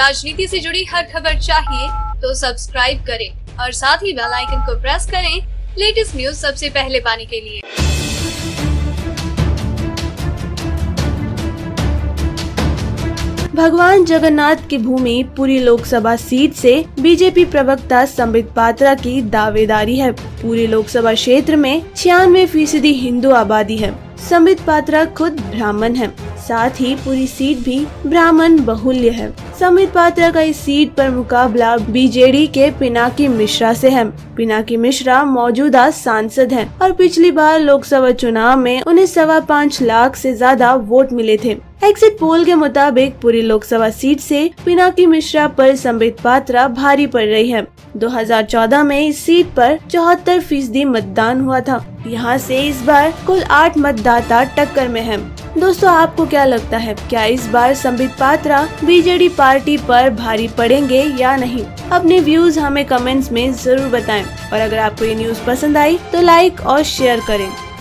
राजनीति से जुड़ी हर खबर चाहिए तो सब्सक्राइब करें और साथ ही बेल आइकन को प्रेस करें लेटेस्ट न्यूज सबसे पहले पाने के लिए। भगवान जगन्नाथ की भूमि पुरी लोकसभा सीट से बीजेपी प्रवक्ता संबित पात्रा की दावेदारी है। पुरी लोकसभा क्षेत्र में 96% हिंदू आबादी है। संबित पात्रा खुद ब्राह्मण है, साथ ही पूरी सीट भी ब्राह्मण बहुल्य है। संबित पात्रा का इस सीट पर मुकाबला बीजेडी के पिनाकी मिश्रा से है। पिनाकी मिश्रा मौजूदा सांसद हैं और पिछली बार लोकसभा चुनाव में उन्हें 5.25 लाख से ज्यादा वोट मिले थे। एग्जिट पोल के मुताबिक पूरी लोकसभा सीट से पिनाकी मिश्रा पर संबित पात्रा भारी पड़ रही है। 2014 में इस सीट पर 74% मतदान हुआ था। यहाँ से इस बार कुल 8 मतदाता टक्कर में हैं। दोस्तों, आपको क्या लगता है, क्या इस बार संबित पात्रा बीजेडी पार्टी पर भारी पड़ेंगे या नहीं? अपने व्यूज हमें कमेंट्स में जरूर बताएं और अगर आपको ये न्यूज पसंद आई तो लाइक और शेयर करें।